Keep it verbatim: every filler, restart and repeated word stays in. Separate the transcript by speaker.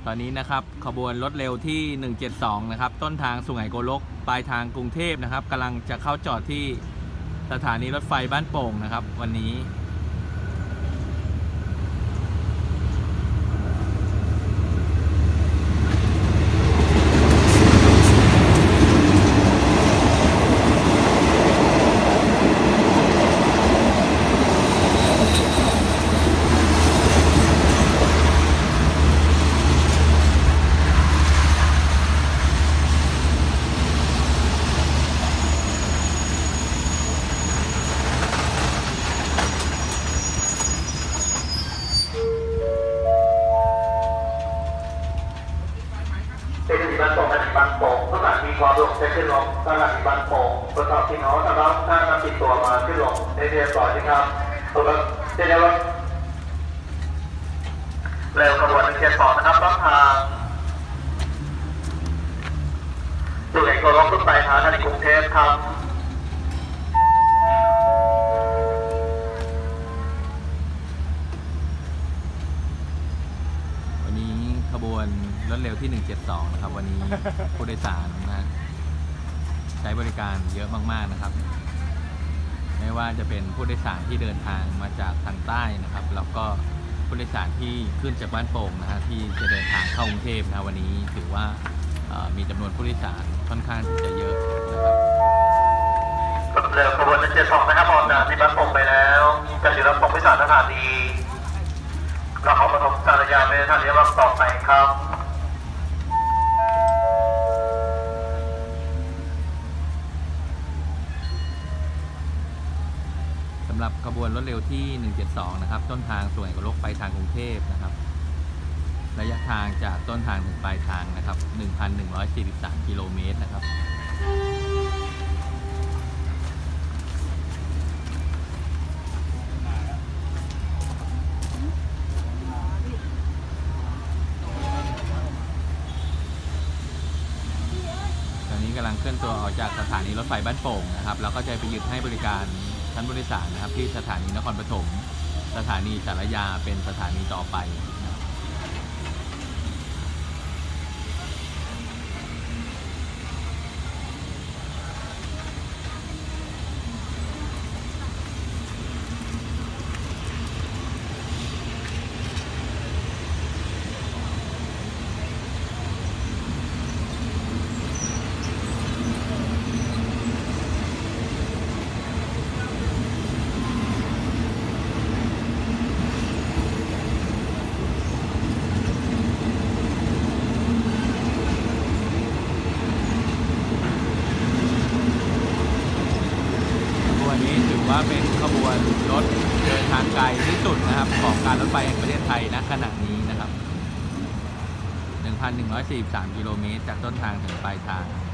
Speaker 1: ตอนนี้นะครับขบวนรถเร็วที่หนึ่งเจ็ดสองนะครับต้นทางสุไหงโกลกปลายทางกรุงเทพนะครับกำลังจะเข้าจอดที่สถานีรถไฟบ้านโป่งนะครับวันนี้
Speaker 2: บ้านโป่งบ้านโป่งสถานีความลงจะขึ้นลงสถานีบ้านโป่งประกอบที่น้องนะครับถ้านำติดตัวมาขึ้นลงในเรียบร้อยนะครับตัวรถเดี๋ยวรถเร็วขบวนหนึ่งเจ็ดสองนะครับต้นทางสุไหงโกลกขึ้นไปทางในกรุงเทพครับ
Speaker 1: ขบวนรถเร็วที่หนึ่งเจ็ดสองนะครับวันนี้ผู้โดยสารนะใช้บริการเยอะมากๆนะครับไม่ว่าจะเป็นผู้โดยสารที่เดินทางมาจากทางใต้นะครับแล้วก็ผู้โดยสารที่ขึ้นจากบ้านโป่งนะฮะที่จะเดินทางเข้ากรุงเทพนะวันนี้ถือว่ามีจำนวนผู้โดยสารค่อนข้างที่จะเยอะนะครับ
Speaker 2: เร็วขบวนหนึ่งเจ็ดสองนะครับออกจากที่บ้านโป่งไปแล้วจะอยู่รับส่งผู้โดยสารสถานีเราขอปฐมสารยาเป็นท่านเรียกว่าต่อไปครับ
Speaker 1: สำหรับขบวนรถเร็วที่หนึ่งเจ็ดสองนะครับต้นทางสุไหงโกลกไปทางกรุงเทพนะครับระยะทางจากต้นทางถึงปลายทางนะครับ หนึ่งพันหนึ่งร้อยสี่สิบสาม กิโลเมตรนะครับกำลังเคลื่อนตัวออกจากสถานีรถไฟบ้านโป่งนะครับแล้วก็จะไปหยุดให้บริการท่านผู้โดยสารนะครับที่สถานีนครปฐมสถานีสารยาเป็นสถานีต่อไปว่าเป็นขบวนรถเดินทางไกลที่สุดนะครับของการรถไฟแห่งประเทศไทยณขณะนี้นะครับ หนึ่งพันหนึ่งร้อยสี่สิบสาม กิโลเมตรจากต้นทางถึงปลายทาง